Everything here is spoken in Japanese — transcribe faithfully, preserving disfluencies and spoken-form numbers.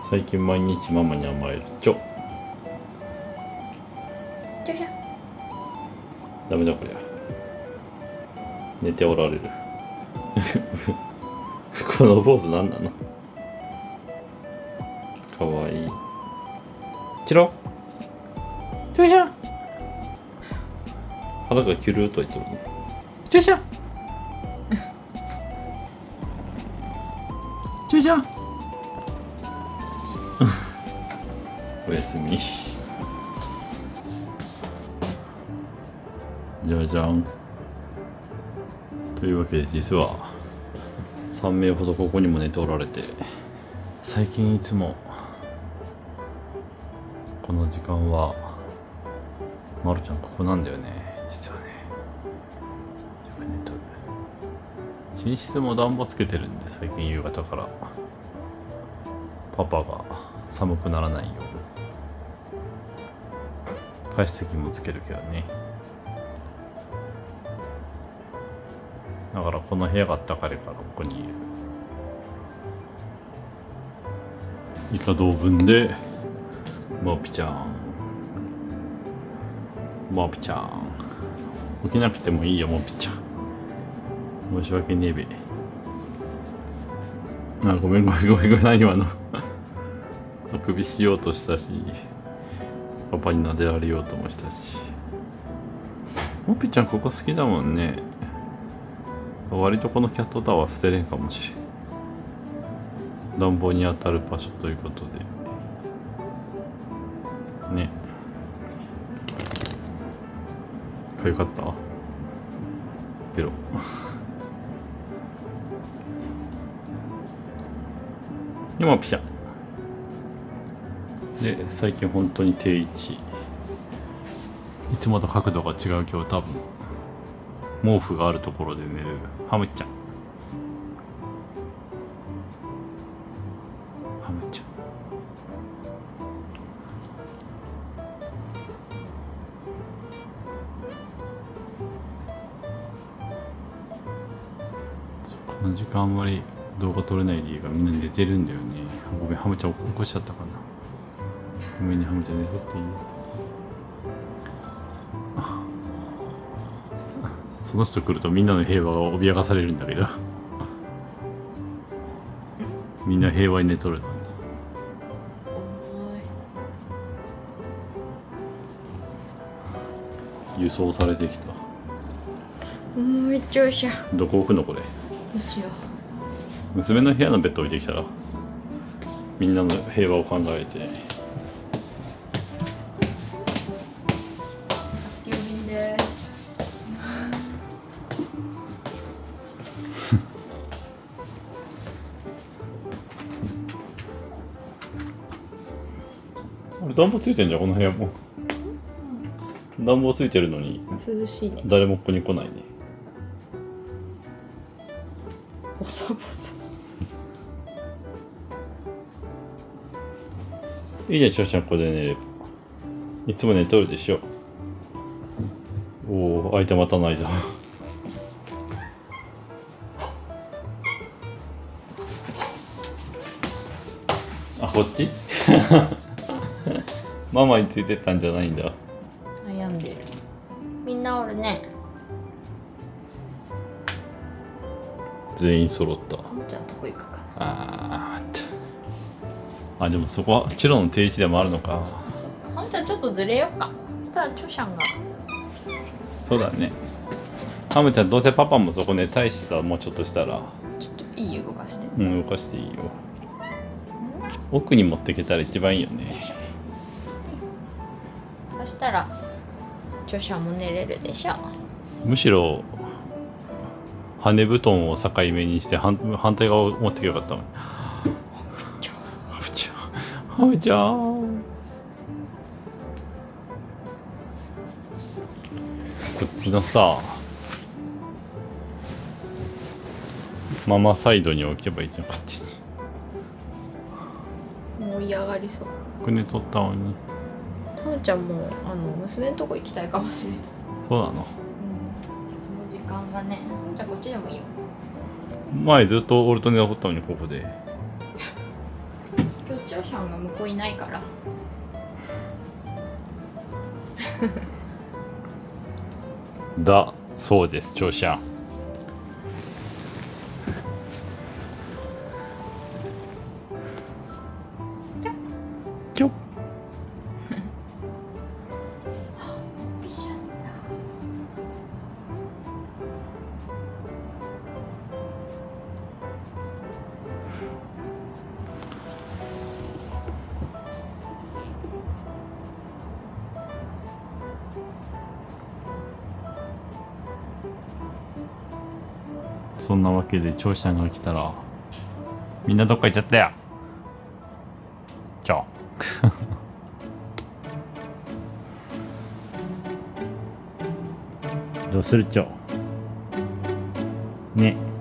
最近毎日ママに甘えるちょちょしゃ。 ダメだこりゃ寝ておられるこのポーズ何なのかわいいチロちょいしゃ腹がキュルーと言ってるねちょいしゃちょいしゃおやすみじゃじゃんというわけで実はさんめいほどここにも寝ておられて最近いつもこの時間はまるちゃんここなんだよね実はねよく寝とる寝室も暖房つけてるんで最近夕方からパパが寒くならないよう加湿器もつけるけどねだからこの部屋があったかいからここにいる以下同文でモピちゃんモピちゃん起きなくてもいいよモピちゃん申し訳ねえべあごめんごめんごめんごめん何今のあくびしようとしたしパパに撫でられようともしたしモピちゃんここ好きだもんね割とこのキャットタワー捨てれんかもしれん暖房に当たる場所ということでねかゆかったペロ今ピシャで最近本当に定位置いつもと角度が違う今日多分毛布があるところで寝るハムちゃんハムちゃんこの時間あんまり動画撮れない理由がみんな寝てるんだよねごめんハムちゃん起こしちゃったかなごめんねハムちゃん寝とっていいその人来るとみんなの平和が脅かされるんだけどみんな平和に寝とるのに輸送されてきた重い注射どこ置くのこれどうしよう娘の部屋のベッド置いてきたらみんなの平和を考えて郵便です暖房ついてんじゃんこの部屋も暖房ついてるのに涼しいね誰もここに来ないねボサボサいいじゃんちょうちゃんここで寝ればいつも寝とるでしょおお相手またないだあこっちママについてったんじゃないんだ悩んでるみんなおるね全員揃ったハムちゃんどこ行くかなあーあでもそこはチロの定位置でもあるのかハムちゃんちょっとずれよっかそしたらチョシャンがそうだねハムちゃんどうせパパもそこ寝たいしさもうちょっとしたらちょっといい動かしてうん動かしていいよ奥に持っていけたら一番いいよねそしたらチョシャンも寝れるでしょむしろ羽布団を境目にして反反対側を持ってけばよかったのにハムちゃんハムちゃんこっちのさママサイドに置けばいいじゃんこっちにもう嫌がりそう僕ね取ったのにハムちゃんもあの娘のとこ行きたいかもしれないそうなのこの時間がねじゃあこっちでもいいよ前ずっとオルトネが掘ったのにここで今日チョウシャンが向こういないから。 だそうです、チョウシャン。ちょっそんなわけでチョウシャンが来たらみんなどっか行っちゃったよ。ちょどうするちょね。